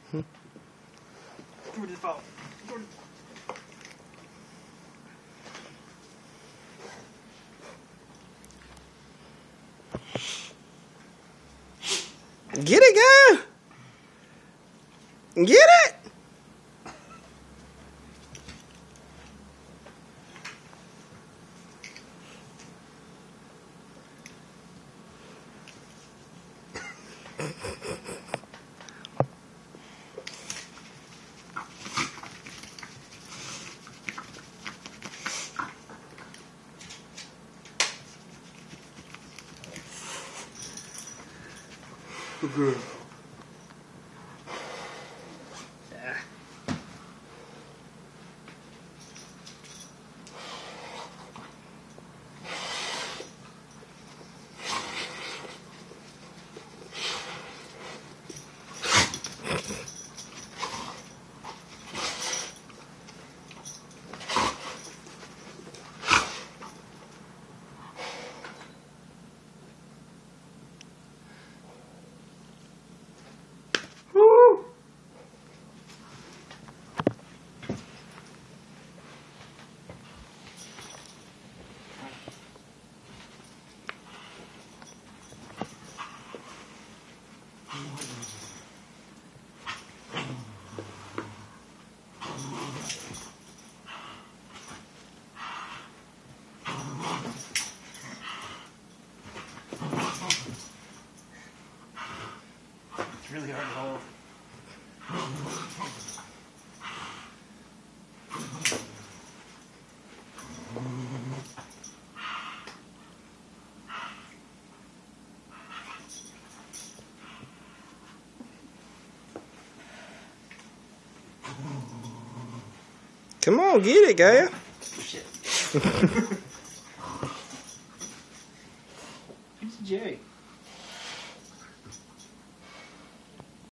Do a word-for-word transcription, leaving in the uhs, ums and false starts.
Hmm. Come to the phone. Get it, Gaea! Get it! Good. Yeah. It's really hard to hold. Come on, get it, Gaea. Shit. Who's Jay?